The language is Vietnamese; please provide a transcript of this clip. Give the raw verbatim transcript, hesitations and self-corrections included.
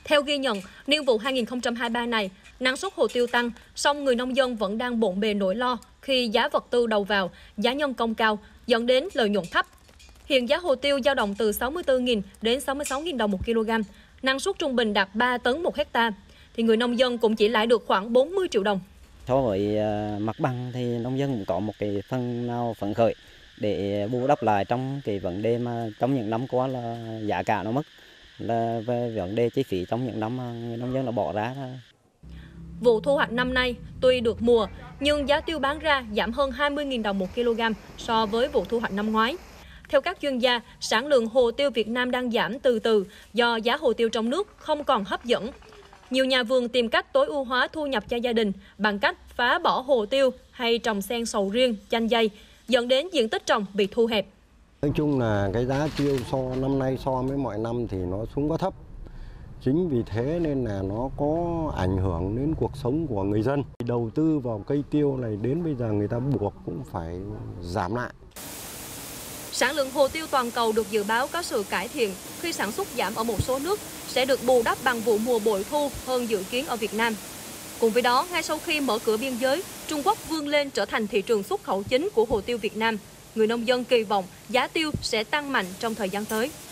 Theo ghi nhận, niên vụ hai nghìn không trăm hai mươi ba này, năng suất hồ tiêu tăng, song người nông dân vẫn đang bộn bề nỗi lo khi giá vật tư đầu vào, giá nhân công cao, dẫn đến lợi nhuận thấp. Hiện giá hồ tiêu dao động từ sáu mươi tư nghìn đến sáu mươi sáu nghìn đồng một kg, năng suất trung bình đạt ba tấn một hecta, thì người nông dân cũng chỉ lãi được khoảng bốn mươi triệu đồng. So với mặt bằng thì nông dân cũng có một cái phần nào phấn khởi để bù đắp lại trong cái vấn đề mà trong những năm qua là giá cả nó mất, là về vấn đề chi phí trong những năm mà người nông dân đã bỏ ra. Vụ thu hoạch năm nay tuy được mùa nhưng giá tiêu bán ra giảm hơn hai mươi nghìn đồng một kg so với vụ thu hoạch năm ngoái. Theo các chuyên gia, sản lượng hồ tiêu Việt Nam đang giảm từ từ do giá hồ tiêu trong nước không còn hấp dẫn. Nhiều nhà vườn tìm cách tối ưu hóa thu nhập cho gia đình bằng cách phá bỏ hồ tiêu hay trồng xen sầu riêng, chanh dây, dẫn đến diện tích trồng bị thu hẹp. Nói chung là cái giá tiêu so năm nay so với mọi năm thì nó xuống quá thấp. Chính vì thế nên là nó có ảnh hưởng đến cuộc sống của người dân. Đầu tư vào cây tiêu này đến bây giờ người ta buộc cũng phải giảm lại. Sản lượng hồ tiêu toàn cầu được dự báo có sự cải thiện khi sản xuất giảm ở một số nước sẽ được bù đắp bằng vụ mùa bội thu hơn dự kiến ở Việt Nam. Cùng với đó, ngay sau khi mở cửa biên giới, Trung Quốc vươn lên trở thành thị trường xuất khẩu chính của hồ tiêu Việt Nam. Người nông dân kỳ vọng giá tiêu sẽ tăng mạnh trong thời gian tới.